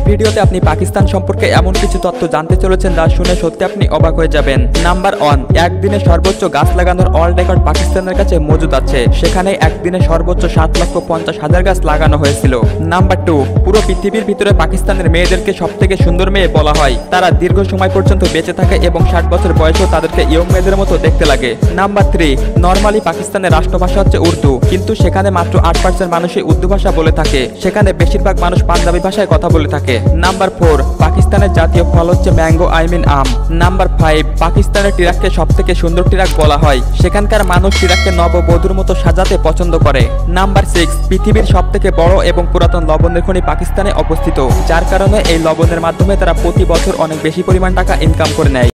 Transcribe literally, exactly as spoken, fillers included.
ভিডিওতে আপনি পাকিস্তান সম্পর্কে এমন কিছু তথ্য জানতে চলেছেন যা শুনে সত্যি আপনি অবাক হয়ে যাবেন। নাম্বার ওয়ান, একদিনে সর্বোচ্চ গাছ লাগানোর অল রেকর্ড পাকিস্তানের কাছে মজুদ আছে। সেখানে একদিনে সর্বোচ্চ সাত লক্ষ পঞ্চাশ হাজার গাছ লাগানো হয়েছিল। নাম্বার টু, পুরো পৃথিবীর ভিতরে পাকিস্তানের মেয়েদেরকে সব থেকে সুন্দর মেয়ে বলা হয়। তারা দীর্ঘ সময় পর্যন্ত বেঁচে থাকে এবং ষাট বছর বয়সেও তাদেরকে ইয়ং মেয়েদের মতো দেখতে লাগে। নাম্বার থ্রি, নর্মালি পাকিস্তানের রাষ্ট্রভাষা হচ্ছে উর্দু, কিন্তু সেখানে মাত্র আট পার্সেন্ট মানুষই উর্দু ভাষা বলে থাকে। সেখানে বেশিরভাগ মানুষ পাঞ্জাবি ভাষায় কথা বলে থাকে। নাম্বার ফোর, পাকিস্তানের জাতীয় ফল হচ্ছে ম্যাঙ্গো আই মিন আম। নাম্বার ফাইভ, পাকিস্তানের টিরাককে সব থেকে সুন্দর টিরাক বলা হয়। সেখানকার মানুষ টিরাককে নববধূর মতো সাজাতে পছন্দ করে। নাম্বার সিক্স, পৃথিবীর সব থেকে বড় এবং পুরাতন লবণের খনি পাকিস্তানে অবস্থিত, যার কারণে এই লবণের মাধ্যমে তারা প্রতি বছর অনেক বেশি পরিমাণ টাকা ইনকাম করে নেয়।